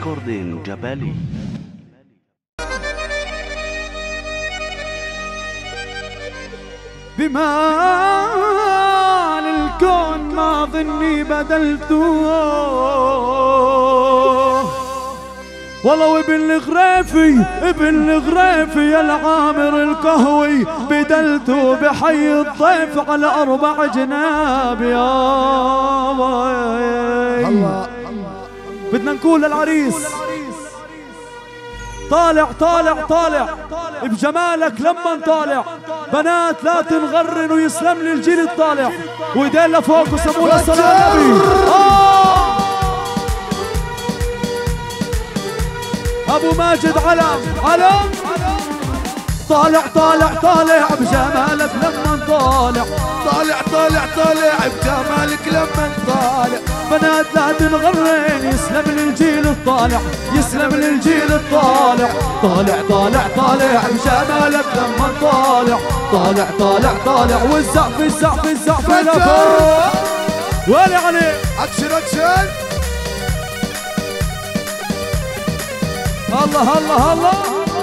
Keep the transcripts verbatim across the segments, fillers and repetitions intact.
ريكوردين جبالي. بمال الكون ما ظني بدلته، والله وابن الغريفي ابن الغريفي يا العامر القهوي بدلته بحي الضيف على أربع جناب. يا الله بدنا نقول للعريس طالع طالع طالع بجمالك لما طالع، بنات لا تنغرن ويسلم لي الجيل الطالع، وايدين لفوق وسمونا صلاة على النبي. آه ابو ماجد علم علم طالع طالع طالع بجمالك لما طالع، طالع طالع طالع بجمالك لما طالع، بنات لا تنغرين يسلم للجيل الطالع، يسلم للجيل الطالع. طالع طالع طالع بجمالك لما طالع، طالع طالع طالع والزعف الزعف الزعف لفوق. ويلي عليك اكشن اكشن. الله الله الله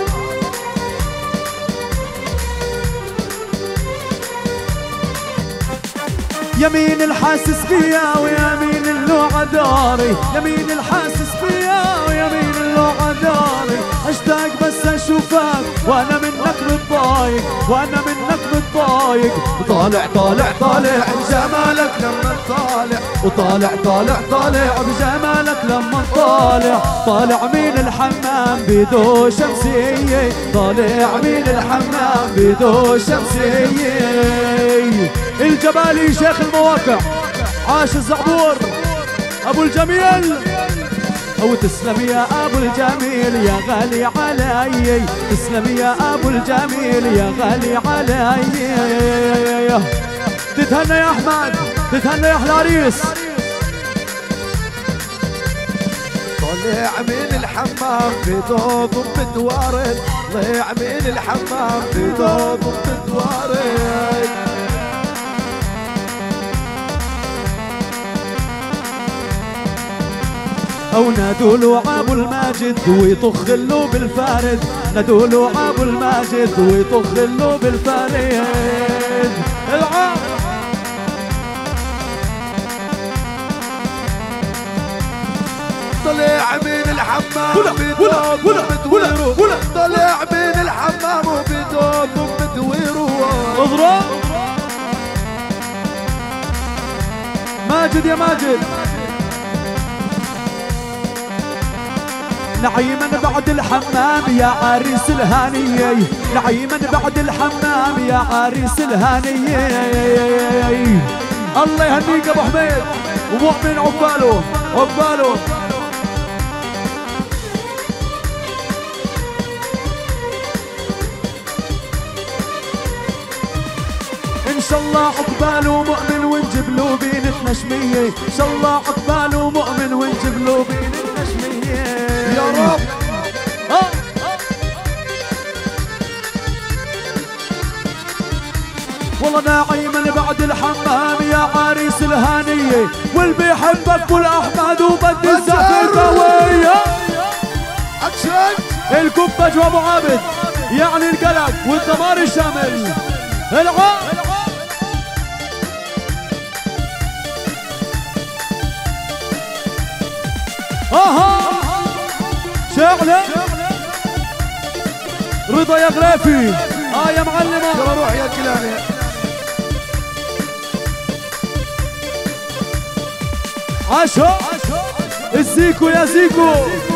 يمين الحاسس فيا ويمين اللوعة داري، يمين الحاسس فيا ويمين اللوعة داري، اشتاق بس اشوفك وانا منك متضايق، وانا منك متضايق. طالع طالع طالع بجمالك لما طالع، وطالع طالع طالع بجمالك لما طالع، طالع من الحمام بيدو شمسية، طالع من الحمام بيدو شمسية. الجبالي شيخ المواقع عاش الزعبور ابو الجميل، او تسلم يا ابو الجميل يا غالي علي، تسلم يا ابو الجميل يا غالي علي. تتهنى يا احمد، تتهنى يا احلى عريس. طلع من الحمام بدوب وبتوارد، طلع من الحمام بدوب وبتوارد. او نادوا له ابو الماجد ويطخ له بالفارد، نادوا له ابو الماجد ويطخ له بالفارد. العب طلع من الحمام بدوب وبتويره، طلع من الحمام بدوب وبتويره. اضرب ماجد يا ماجد. نعيما بعد الحمام يا عريس الهانية، نعيما بعد الحمام يا عريس الهانية. الله يهنيك ابو حميد ومؤمن عقباله عقباله. ان شاء الله عقباله مؤمن ونجيب له بينتنا شمية، ان شاء الله عقباله مؤمن ونجيب له بينتنا شمية يا رب. آه. والله ناعيما بعد الحمام يا عريس الهانية، واللي بيحبك ابو الاحمد وبدي الزفة قوية. اكشن الكبج وابو عابد يعني القلق والدمار الشامل. العب اها شعلة رضا يا غريفي. اه يا معلمة يلا روح يا كلاني. عاشو الزيكو يا زيكو.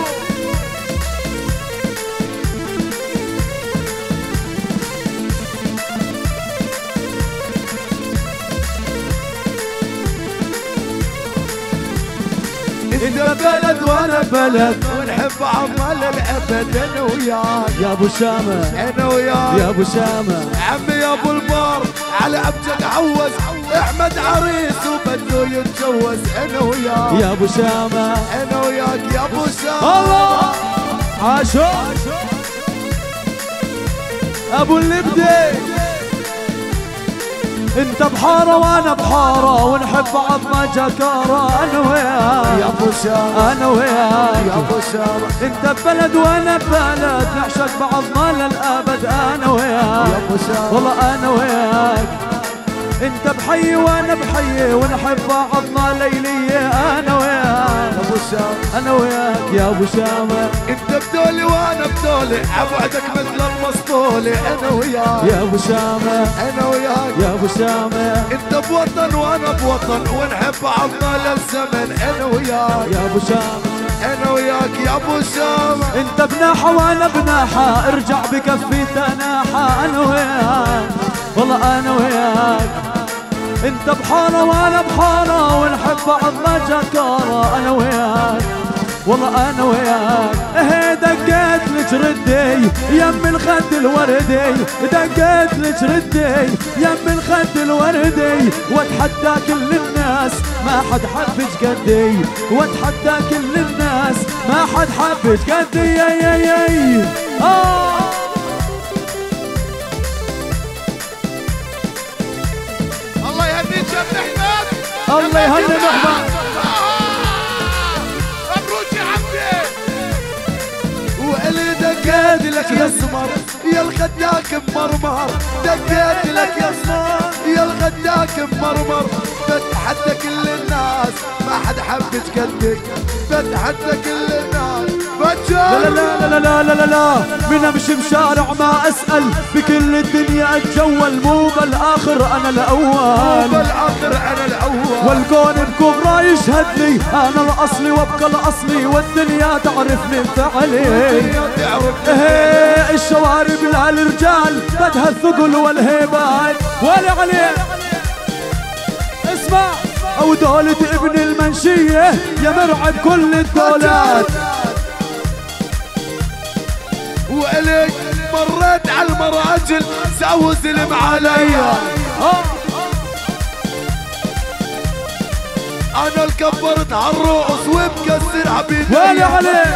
انت بلد وانا بلد ونحب عمال الابد انا وياك يا ابو شامة، انا وياك يا ابو شامة. عمي يا ابو البار على عبدك عوز، احمد عريس وبده يتجوز انا وياك يا ابو شامة، انا وياك يا ابو شامة. الله عاشو ابو اللبدي انت بحارة وانا بحارة ونحب بعضنا جكارة انا وياك يا ابو شامة انا وياك يا ابو شامة انت ببلد وانا ببلد نعشق بعضنا للابد انا وياك يا ابو شامة والله انا وياك انت بحي وانا بحي ونحب بعضنا ليلية انا وياك يا ابو شامة انا وياك يا ابو شامة انت بدولي وانا بدولي ابعدك مثل المسطولي انا وياك يا ابو شامة انا وياك يا ابو شامة انت بوطن وانا بوطن ونحب بعضنا للزمن انا وياك يا ابو شامة انا وياك يا ابو شامة انت بناحة وانا بناحة ارجع بكفي تناحة انا وياك والله انا وياك انت بحارة وانا بحارة ونحب بعضنا جكارة انا وياك والله انا وياك اهي دقيت لك ردي يم الخد الوردي دقيت لك ردي يم الخد الوردي واتحدى كل الناس ما حد حبك قدي واتحدى كل الناس ما حد حبك قدي يا يا يا آه الله يهنيك يا ابن احمد الله يهني احمد مبروك يا عمي واللي دقيت لك يا سمر يا الخداك مرمر دقيت لك يا سمر يا الخداك مرمر بتحدى كل الناس ما حد حبك قدك بتحدى كل الناس لا لا لا لا لا لا لا لا من امشي بشارع ما اسال بكل الدنيا اتجول مو بالاخر انا الاول مو بالاخر انا الاول والكون بكبرى يشهد لي انا الاصلي وابقى الاصلي والدنيا تعرفني بفعلي ايه الشوارب للرجال بدها الثقل والهيبات ولا عليه اسمع او دولة ابن المنشية يا مرعب كل الدولات وإليك مريت على المراجل سووا زلم عليا انا الكبرت عالرؤوس وبكسر عبيد ولا عليه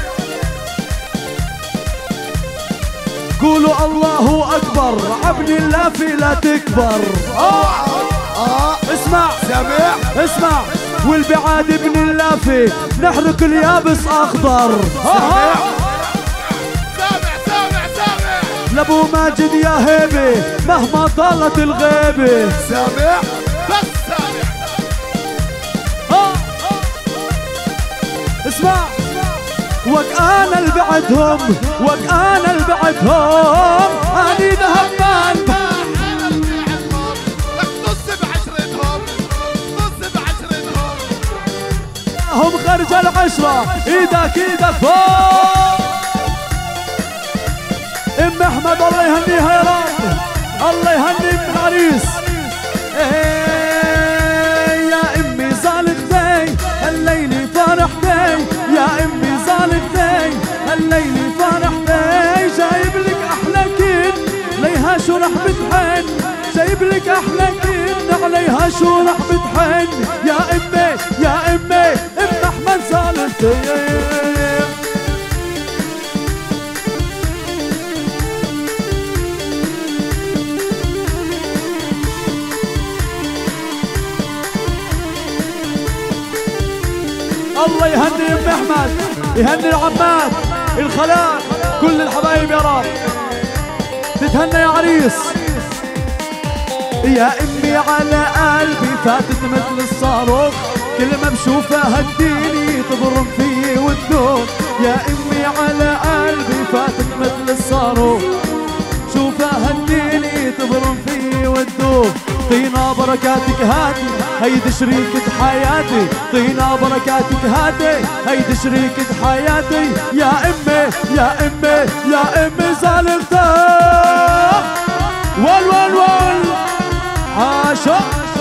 قولوا الله اكبر عبني اللافي لا تكبر اه اه اسمع سامع اسمع والبعاد ابن اللافي نحرق اليابس اخضر سامع سامع سامع سامع لابو ماجد يا هيبه مهما طالت الغيبه سامع بس سامع اسمع وك انا اللي بعدهم وك انا اللي بعدهم اني ذهبان نص بعشرتهم نص بعشرتهم هم خرج العشرة ايدك ايدك فوق ام احمد الله يهنيها يا رب الله يهني ابن العريس ايه يا امي صالحتي الليلي فرحتي يا امي صالحتي الليلي فرحتي جايب لك احلى كن ليها شو رح بتحن جايب لك احلى كن عليها شو رح بتحن يا امي يا امي ام احمد صالحتي الله يهني ام احمد يهني العمات الخالات كل الحبايب يا رب تتهنى يا عريس يا امي على قلبي فاتت مثل الصاروخ كل ما بشوفها هديني تضرب فيي وتدوخ يا امي على قلبي فاتت مثل الصاروخ شوفها هديني تضرب فيي وتدوخ طينا بركاتك هاتي هيدي شريكة حياتي طينا بركاتك هاتي هيدي شريكة حياتي يا امي يا امي يا امي زالفتك وال وال وال عاشق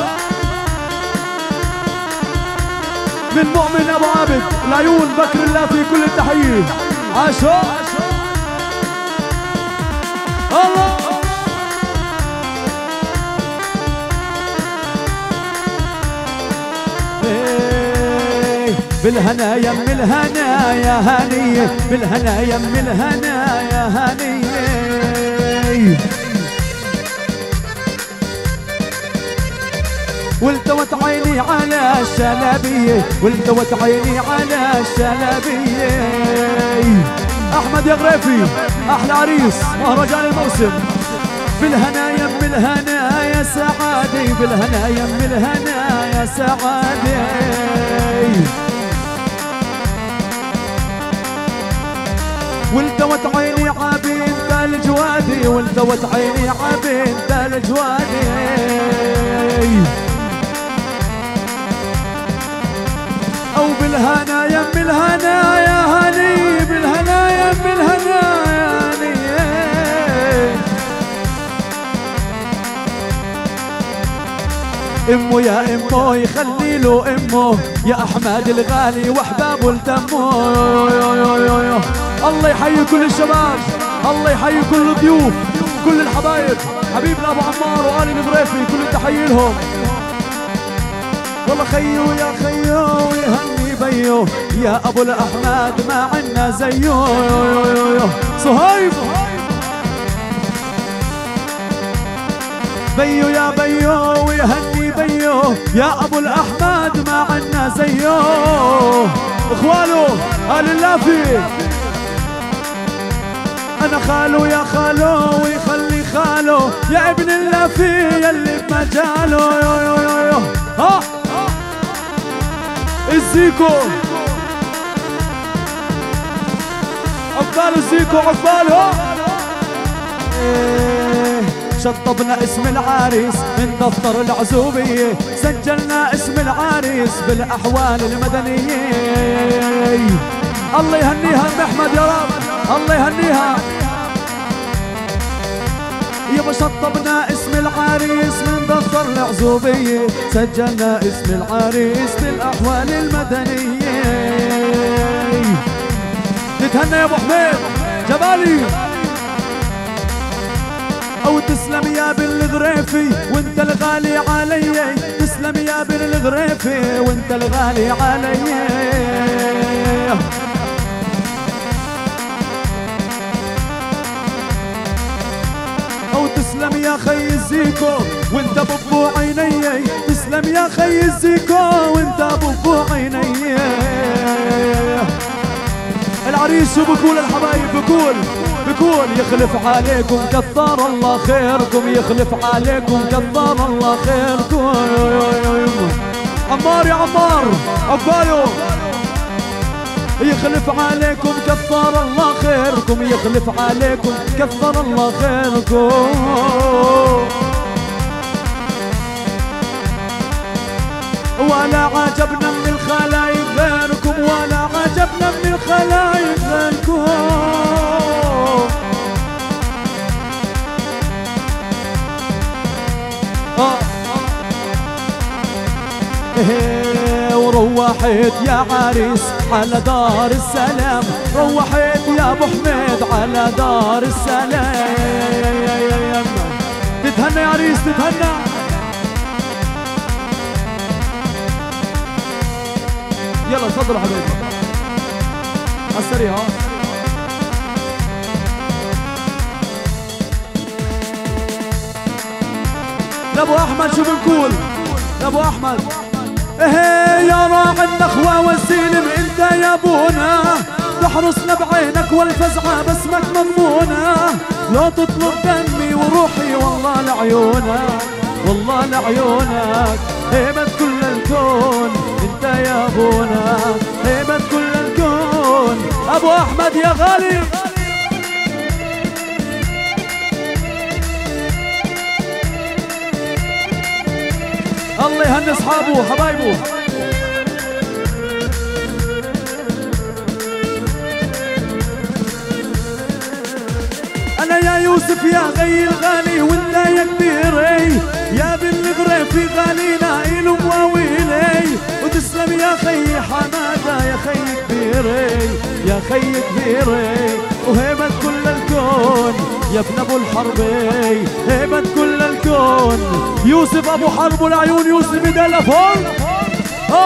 من مؤمن ابو عابد العيون بكر الله في كل التحية عاشق الله بالهنا يم الهنا يا هنية بالهنا يم الهنا يا هنية والتوت عيني على الشلبية، والتوت عيني على الشلبية. أحمد يا غريفي أحلى عريس مهرجان الموسم. بالهنا يم الهنا يا سعادي، بالهنا يم الهنا يا سعادي. والتوت عيني عابين تال جوادي، والتوت عيني عابين تال جوادي. او بالهنا يم الهنا يا هني، بالهنا يم الهنا يا هني. امه يا امه يخلي له امه، يا احمد الغالي واحبابه التمه. الله يحيي كل الشباب، الله يحيي كل الضيوف، كل الحبايب، حبيبنا ابو عمار وآل الغريفي كل التحيه لهم. والله خيو يا خيو يهني بيو، يا ابو الاحمد ما عنا زيو. صهيب بيو يا بيو ويهني بيو، يا ابو الاحمد ما عنا زيو. اخوانه آل اللافي انا خالو يا خالو ويخلي خالو، يا ابن اللافي يلي بمجاله. ها الزيكو عقبال الزيكو عقباله. شطبنا اسم العريس من دفتر العزوبية، سجلنا اسم العريس بالأحوال المدنية. الله يهنيها ام احمد يا رب، الله يهنيها. يابا شطبنا اسم العريس من دفتر العزوبية، سجلنا اسم العريس بالأحوال المدنية. تتهنى يا ابو حميد جبالي. او تسلم يا بن الغريفي وانت الغالي علي، تسلم يا بن الغريفي وانت الغالي علي. او تسلم يا خي الزيكو وانت ببو عيني، تسلم يا خي الزيكو وانت ببو عيني. العريس شو بقول الحبايب؟ بقول بقول يخلف عليكم كثر الله خيركم، يخلف عليكم كثر الله خيركم. عمار يا عمار عقباله. يخلف عليكم كثر الله خيركم، يخلف عليكم كثر الله خيركم. ولا عجبنا من الخلايق غيركم، ولا عجبنا من الخلايق غيركم. آه. إيه وروحت يا عريس على دار السلام، روحت يا ابو حميد على دار السلام. تتهنى يا عريس تتهنى. يلا تفضلوا حبايبي على السريع. لابو احمد شو بنقول؟ لابو احمد ايه يا راعي النخوة والسلم انت يا ابونا، تحرسنا بعينك والفزعة باسمك مضمونة، لو تطلب دمي وروحي والله لعيونك، والله لعيونك. هيبة كل الكون انت يا ابونا، هيبة كل الكون. ابو احمد يا غالي. الله يهني اصحابه وحبايبه. انا يا يوسف يا غي الغالي وانت يا كبيري، يا بن الغريفي غالينا إلو مواويلي. وتسلم يا خي حماده يا خي كبيري، يا خي كبيري. وهيبة كل الكون يا ابن ابو الحربي، هيبة كل الكون. يوسف ابو حرب والعيون يوسف بدلفون. ها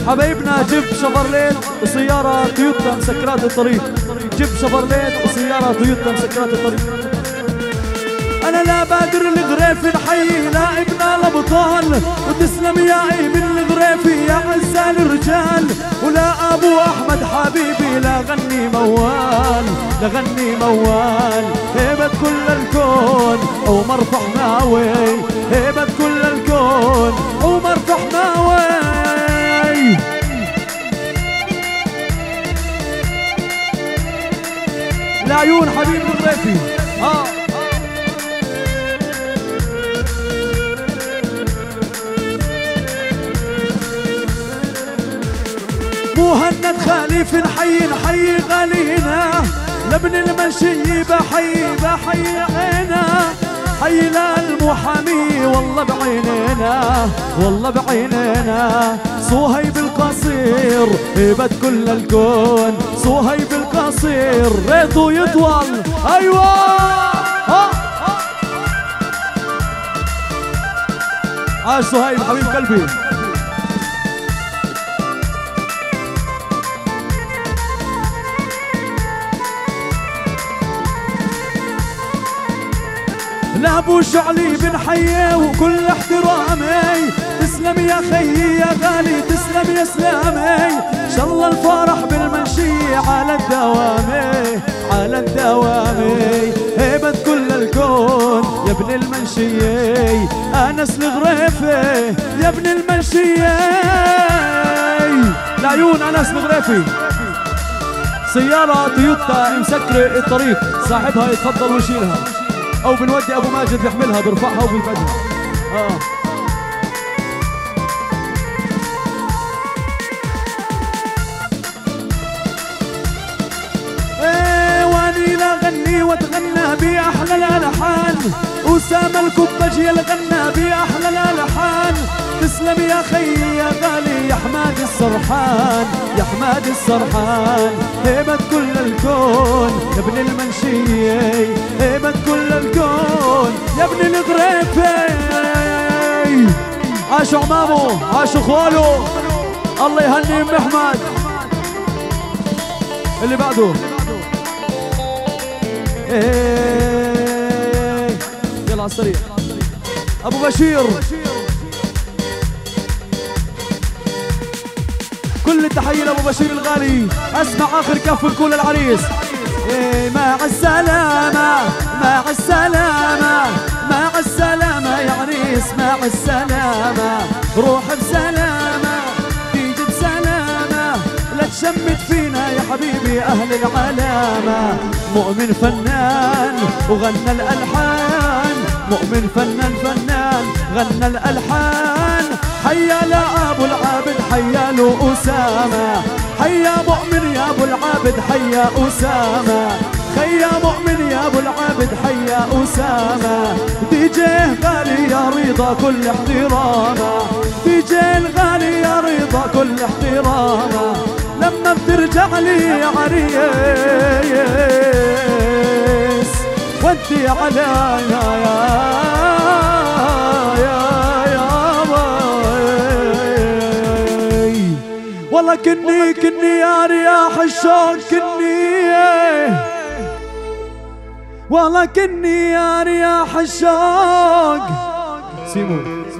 حبايبنا جيب شفرليت وسيارة تويوتا مسكرات الطريق، جيب شفرليت وسيارة تويوتا مسكرات الطريق. أنا لا بادر الغريفي نحيي لاعبنا الأبطال، وتسلم يا أيمن الغريفي يا عزال الرجال، ولا أبو أحمد حبيبي لا غني موال، لا غني موال. هيبة كل الكون عمر فحماوي، هيبة كل الكون عمر فحماوي. لعيون حبيب الغريفي آه. مهند خليف نحيي نحيي غالينا، لابن المنشي بحيي بحيي عينا، حي للمحامي والله بعينينا والله بعينينا. صهيب القصير هيبة كل الكون، صهيب القصير ريته يطول. ايوه ها عاش صهيب حبيب قلبي. لابو شعلي بنحييه وكل احترامي، تسلم يا خيي يا غالي تسلم يا سلامي. ان شاء الله الفرح بالمنشي على الدوامي على الدوامي. هيبة كل الكون يا ابن المنشي، انس الغريفي يا ابن المنشي. لعيون انس الغريفي سيارة تويوتا مسكرة الطريق، صاحبها يتفضل ويشيلها، أو بنودي أبو ماجد بيحملها بيرفعها وبيفقدها. آه. إيه واني لا غني واتغنى بأحلى الألحان، أسامة الكبج يلغنى بأحلى الألحان. تسلم يا خيي يا غالي يا حماد السرحان يا حماد السرحان. هيبة كل الكون يا ابن المنشي، هيبة كل الكون يا ابن الغريفي. عاش عمامه عاش اخواله، الله يهني ام احمد. اللي بعده ايه يلا على السريع ابو بشير. كل التحية لأبو بشير الغالي. اسمع آخر كف نقول للعريس إيه مع السلامة مع السلامة مع السلامة يا عريس مع السلامة. روح بسلامة تيجي بسلامة، لا تشمت فينا يا حبيبي أهل العلامة. مؤمن فنان وغنى الألحان، مؤمن فنان فنان غنى الألحان. حيا لأبو العابد حيا له أسامة، حيا مؤمن يا أبو العابد حيا أسامة. خيا مؤمن يا أبو العابد حيا أسامة. ديجيه غالي يا رضا كل احترامه، ديجيه الغالي يا رضا كل احترامه. لما بترجع لي يا عريس ودي علينا يا والله. كني كني يا رياح الشوق كني، والله كني يا رياح الشوق سيمو.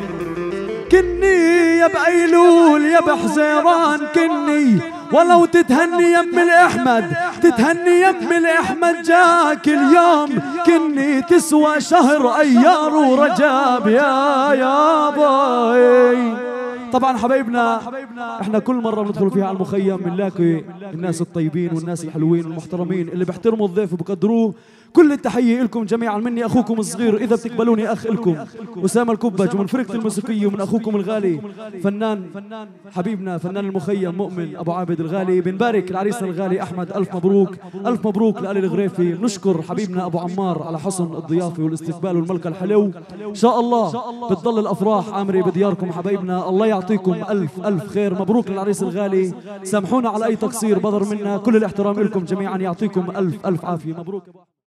كني يا بأيلول يا بحزيران كني، ولو تتهني يا ام الاحمد تتهني يا ام الاحمد. جاك اليوم كني تسوى شهر ايار ورجاب يا يا باي. طبعا حبايبنا احنا كل مره بندخل فيها على المخيم بنلاقي الناس الطيبين والناس الحلوين والمحترمين اللي بيحترموا الضيف وبقدروه. كل التحيه لكم جميعا مني اخوكم الصغير اذا بتقبلوني اخ لكم اسامه الكبج، ومن فرقه الموسيقيه ومن اخوكم الغالي فنان حبيبنا فنان المخيم مؤمن ابو عابد الغالي. بنبارك العريسنا الغالي احمد الف مبروك الف مبروك لآل الغريفي. نشكر حبيبنا ابو عمار على حسن الضيافه والاستقبال والملقى الحلو. ان شاء الله بتضل الافراح عامره بدياركم حبايبنا. الله يعطيكم الف الف خير. مبروك للعريس الغالي. سامحونا على اي تقصير بدر منا. كل الاحترام لكم جميعا. يعطيكم الف الف عافيه. مبروك.